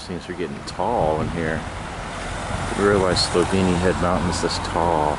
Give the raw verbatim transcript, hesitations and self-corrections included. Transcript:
things are getting tall in here. I didn't realize Sloveni had mountains this tall.